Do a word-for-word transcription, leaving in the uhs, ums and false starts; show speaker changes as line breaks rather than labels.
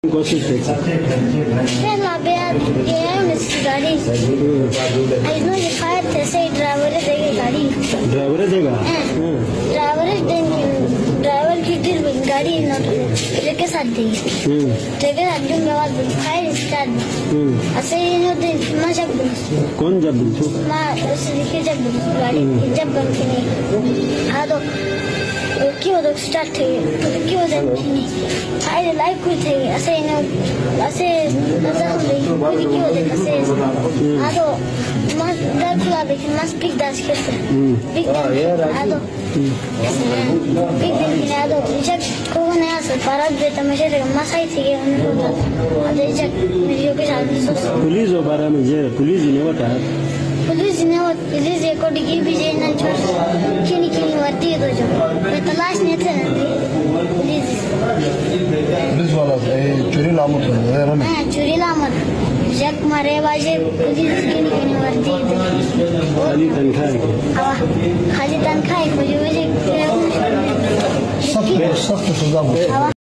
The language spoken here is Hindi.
कोशिश
Pela beira é nesse गाड़ी इसमें लिखा है जैसे ड्राइवर देगा गाड़ी
ड्राइवर देगा
ड्राइवर ड्राइवर की गाड़ी लेके साथ देगी लेके साथ दूंगा बाद फायर स्टार्ट ऐसे ही होते माँ जब
कौन जब
माँ ऐसे लिखे जब गाड़ी जब बन के नहीं हाँ तो क्यों तो स्टार्ट थे क्यों जब नहीं फायर लाइव कुछ थे ऐसे ही ऐसे नजर नहीं क्यों देख ऐसे हाँ तो माँ डर खुला देखे माँ स्पीक दास करते बिग हाँ तो बिग दिन हाँ तो जब को नया सर पारा देता मुझे माँ सही थी कि उनको तो जब मेरी के साथ
पुलिस हो बारा में जे पुलिस ने बताया
पुलिस ने वो पुलिस एक और डिग्री भी जे ना छोड़ किनी किनी वर्ती है तो जो मैं तलाश नहीं थे पुलिस
पुलिस वाला चोरी लामत है ना
हाँ चोरी लामत जब मारे बाजे पुलिस किनी किनी वर्ती
खाली तनख्वाह
हाँ खाली तनख्वाह मुझे मुझे
सख्त सख्त सजा